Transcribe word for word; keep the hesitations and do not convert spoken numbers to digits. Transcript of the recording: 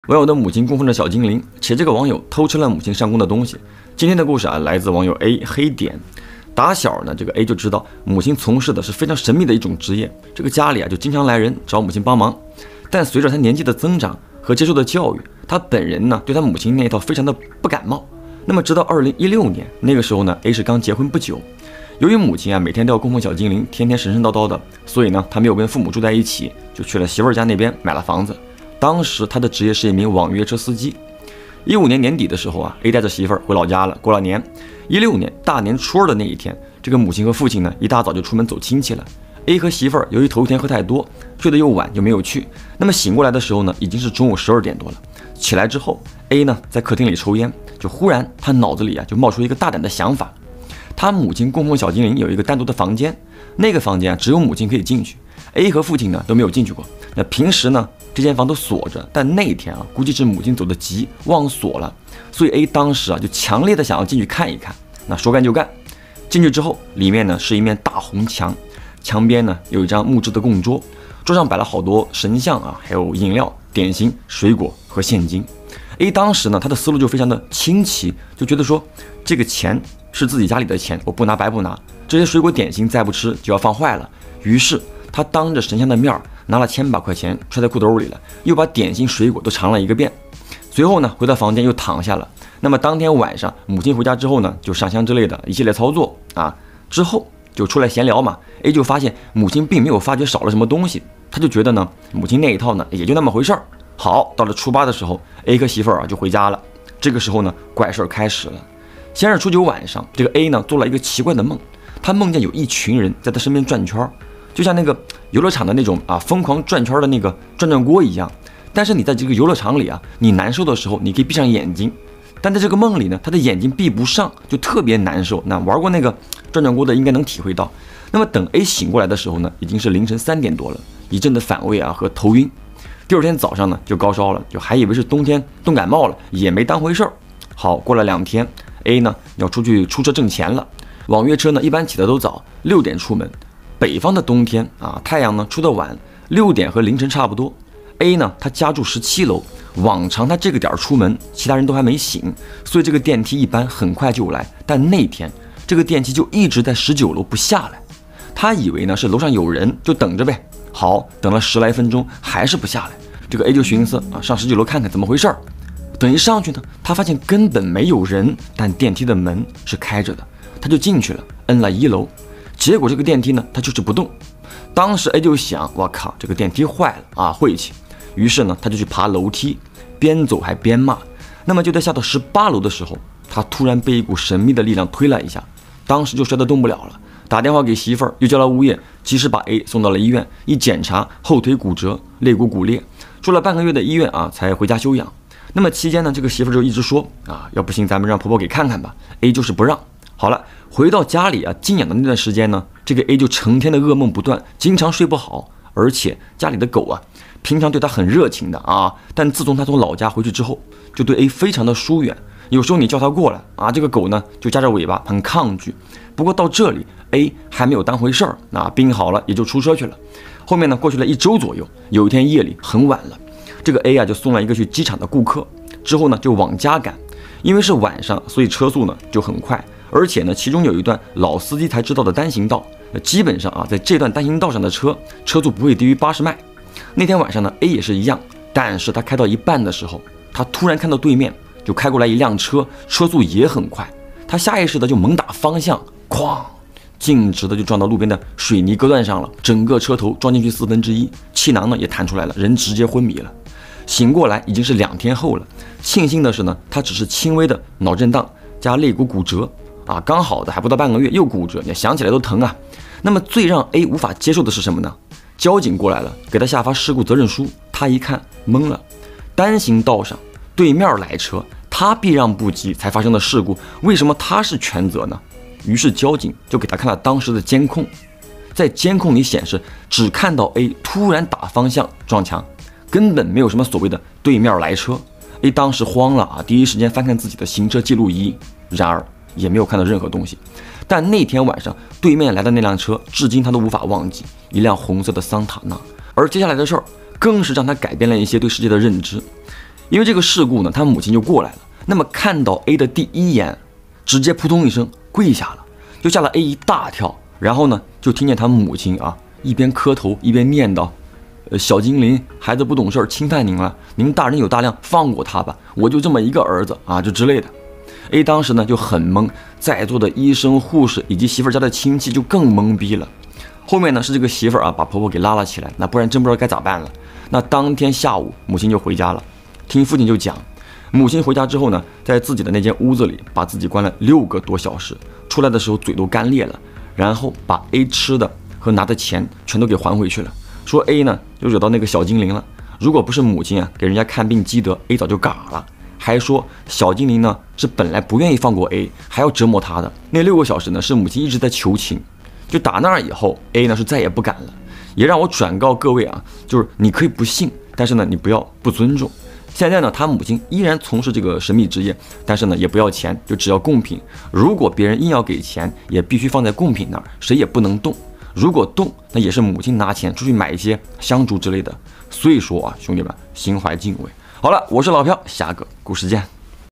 网友的母亲供奉着小精灵，且这个网友偷吃了母亲上供的东西。今天的故事啊，来自网友 A 黑点。打小呢，这个 A 就知道母亲从事的是非常神秘的一种职业，这个家里啊就经常来人找母亲帮忙。但随着他年纪的增长和接受的教育，他本人呢对他母亲那一套非常的不感冒。那么直到二零一六年，那个时候呢 A 是刚结婚不久，由于母亲啊每天都要供奉小精灵，天天神神叨叨的，所以呢他没有跟父母住在一起，就去了媳妇儿家那边买了房子。当时他的职业是一名网约车司机。一五年年底的时候啊 ，A 带着媳妇儿回老家了，过了年。一六年大年初二的那一天，这个母亲和父亲呢一大早就出门走亲戚了。A 和媳妇儿由于头一天喝太多，睡得又晚，就没有去。那么醒过来的时候呢，已经是中午十二点多了。起来之后 ，A 呢在客厅里抽烟，就忽然他脑子里啊就冒出一个大胆的想法。他母亲供奉小精灵有一个单独的房间，那个房间啊只有母亲可以进去 ，A 和父亲呢都没有进去过。那平时呢这间房都锁着，但那天啊估计是母亲走得急忘锁了，所以 A 当时啊就强烈的想要进去看一看。那说干就干，进去之后，里面呢是一面大红墙，墙边呢有一张木质的供桌，桌上摆了好多神像啊，还有饮料、点心、水果和现金。A 当时呢他的思路就非常的清奇，就觉得说这个钱是自己家里的钱，我不拿白不拿，这些水果点心再不吃就要放坏了。于是他当着神像的面拿了千把块钱揣在裤兜里了，又把点心水果都尝了一个遍。随后呢回到房间又躺下了。那么当天晚上母亲回家之后呢，就上香之类的一系列操作啊，之后就出来闲聊嘛。 A 就发现母亲并没有发觉少了什么东西，他就觉得呢母亲那一套呢也就那么回事儿。好，到了初八的时候 A 和媳妇儿啊就回家了。这个时候呢怪事儿开始了。先是初九晚上，这个 A 呢做了一个奇怪的梦，他梦见有一群人在他身边转圈，就像那个游乐场的那种啊疯狂转圈的那个转转锅一样。但是你在这个游乐场里啊，你难受的时候你可以闭上眼睛，但在这个梦里呢，他的眼睛闭不上，就特别难受。那玩过那个转转锅的应该能体会到。那么等 A 醒过来的时候呢，已经是凌晨三点多了，一阵的反胃啊和头晕。第二天早上呢就高烧了，就还以为是冬天冻感冒了，也没当回事儿。好，过了两天 ，A 呢要出去出车挣钱了。网约车呢一般起得都早，六点出门。北方的冬天啊，太阳呢出得晚，六点和凌晨差不多。A 呢他家住十七楼，往常他这个点出门，其他人都还没醒，所以这个电梯一般很快就来。但那天这个电梯就一直在十九楼不下来，他以为呢是楼上有人，就等着呗。好，等了十来分钟还是不下来，这个 A 就寻思啊，上十九楼看看怎么回事儿。等一上去呢，他发现根本没有人，但电梯的门是开着的，他就进去了，摁了一楼。结果这个电梯呢它就是不动。当时 A 就想，我靠，这个电梯坏了啊，晦气。于是呢他就去爬楼梯，边走还边骂。那么就在下到十八楼的时候，他突然被一股神秘的力量推了一下，当时就摔得动不了了。打电话给媳妇儿，又叫了物业，及时把 A 送到了医院。一检查，后腿骨折，肋骨骨裂，住了半个月的医院啊，才回家休养。那么期间呢，这个媳妇儿就一直说啊，要不行咱们让婆婆给看看吧。 A 就是不让。好了，回到家里啊，静养的那段时间呢，这个 A 就成天的噩梦不断，经常睡不好，而且家里的狗啊，平常对他很热情的啊，但自从他从老家回去之后，就对 A 非常的疏远。有时候你叫他过来啊，这个狗呢就夹着尾巴，很抗拒。不过到这里 A 还没有当回事儿，那病好了也就出车去了。后面呢过去了一周左右，有一天夜里很晚了，这个 A 啊就送了一个去机场的顾客，之后呢就往家赶。因为是晚上，所以车速呢就很快，而且呢其中有一段老司机才知道的单行道，那基本上啊在这段单行道上的车车速不会低于八十迈。那天晚上呢 A 也是一样，但是他开到一半的时候，他突然看到对面就开过来一辆车，车速也很快，他下意识的就猛打方向，哐，径直的就撞到路边的水泥隔断上了，整个车头撞进去四分之一，气囊呢也弹出来了，人直接昏迷了。醒过来已经是两天后了，庆幸的是呢，他只是轻微的脑震荡加肋骨骨折啊，刚好的还不到半个月又骨折，你想起来都疼啊。那么最让 A 无法接受的是什么呢？交警过来了，给他下发事故责任书，他一看懵了，单行道上对面来车，他避让不及才发生的事故，为什么他是全责呢？于是交警就给他看了当时的监控，在监控里显示只看到 A 突然打方向撞墙，根本没有什么所谓的对面来车。 A 当时慌了啊，第一时间翻看自己的行车记录仪，然而也没有看到任何东西。但那天晚上对面来的那辆车，至今他都无法忘记，一辆红色的桑塔纳。而接下来的事儿更是让他改变了一些对世界的认知。 因为这个事故呢，他母亲就过来了。那么看到 A 的第一眼，直接扑通一声跪下了，就吓了 A 一大跳。然后呢，就听见他母亲啊一边磕头一边念叨：“呃，小精灵，孩子不懂事，轻判您了，您大人有大量，放过他吧，我就这么一个儿子啊，就之类的。” A 当时呢就很懵，在座的医生、护士以及媳妇儿家的亲戚就更懵逼了。后面呢是这个媳妇儿啊把婆婆给拉了起来，那不然真不知道该咋办了。那当天下午，母亲就回家了。听父亲就讲，母亲回家之后呢，在自己的那间屋子里把自己关了六个多小时，出来的时候嘴都干裂了，然后把 A 吃的和拿的钱全都给还回去了。说 A 呢就惹到那个小精灵了，如果不是母亲啊给人家看病积德 ，A 早就嘎了。还说小精灵呢是本来不愿意放过 A， 还要折磨他的。那六个小时呢是母亲一直在求情。就打那儿以后 ，A 呢是再也不敢了。也让我转告各位啊，就是你可以不信，但是呢你不要不尊重。现在呢他母亲依然从事这个神秘职业，但是呢也不要钱，就只要贡品。如果别人硬要给钱，也必须放在贡品那儿，谁也不能动。如果动，那也是母亲拿钱出去买一些香烛之类的。所以说啊，兄弟们，心怀敬畏。好了，我是老朴，下个故事见。